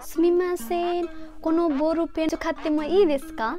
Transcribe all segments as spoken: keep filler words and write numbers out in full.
すみません、このボールペン使ってもいいですか？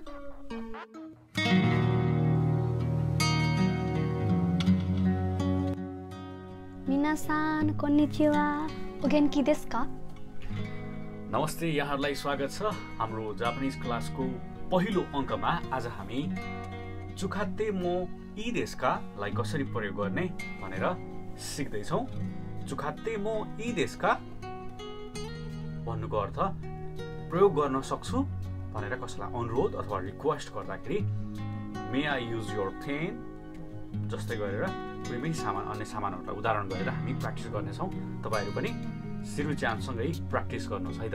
皆さん、こんにちは。お元気ですか？ नमस्ते, यहाँहरूलाई स्वागत छ हाम्रो जापानिज क्लासको पहिलो अङ्कमा। आज हामी चुखाते मो इ देश का लाई कसरी प्रयोग गर्ने भनेर सिक्दै छौं। चुखाते मो इ देश का भन्नुको अर्थ प्रयोग गर्न सक्छु भनेर कसैलाई अनुरोध अथवा रिक्वेस्ट गर्दाखेरि may I use your pen जस्तै गरेर कुनै पनि सामान अन्य सामानहरुलाई उदाहरण गरेर हामी प्र्याक्टिस गर्ने छौं। तपाईहरु पनि सिरुच्यानसँगै प्र्याक्टिस गर्नुहोस् है त।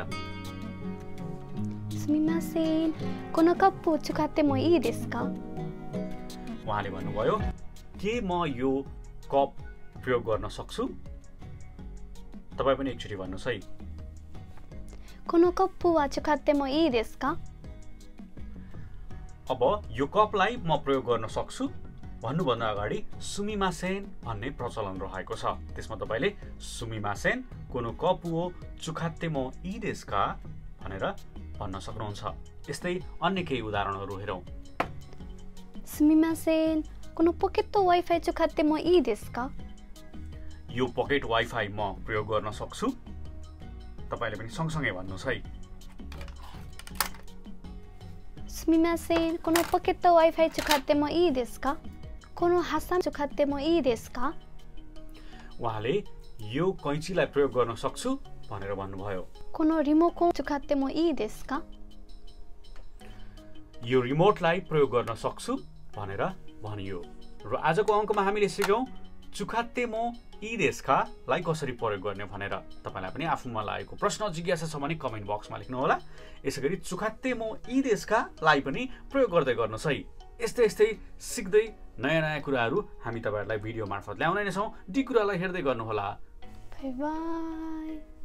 すみません、このカップを使ってもいいですか? उहाँले भन्नुभयो के म यो कप प्रयोग गर्न सक्छु? तपाई पनि एकचोटी भन्नुस् है। このカップは使ってもいいですか? अब यो कपलाई म प्रयोग गर्न सक्छु भन्नुभन्दा अगाडि सुमिमासेन भन्ने प्रचलन रहेको छ। त्यसमा तपाईले सुमिमासेन कुनो कप हो चुखाते मो इ देश का भनेर भन्न सक्नुहुन्छ। यस्तै अन्य केही उदाहरणहरू हेरौं। すみません、このポケット वाइफाई 使ってもいいですか? यो पकेट वाइफाई म प्रयोग गर्न सक्छु। तपाईले पनि सँगसँगै भन्नुस् है। すみません、このポケット वाइफाई 使ってもいいですか? このハサミ使ってもいいですか? उहाँले यो कैंचीलाई प्रयोग गर्न सक्छु भनेर भन्नुभयो। このリモコン使ってもいいですか? यो रिमोटलाई प्रयोग गर्न सक्छु भनेर भनियो। र आजको अंकमा हामीले सिक्यौं चुखाते मो इ देश का लाई कसरी प्रयोग गर्ने भनेर। तपाईलाई पनि आफूमा लागेको प्रश्न जिज्ञासा छ भने कमेन्ट बक्समा लेख्नु होला। यसैगरी चुखाते मो इ देश का लाई पनि प्रयोग गर्दै गर्नुस् है। यस्तै यस्तै सिक्दै नयाँ नयाँ कुराहरू हामी तपाईहरुलाई भिडियो मार्फत ल्याउने नै छौं। ती कुरालाई हेर्दै गर्नु होला। Bye by.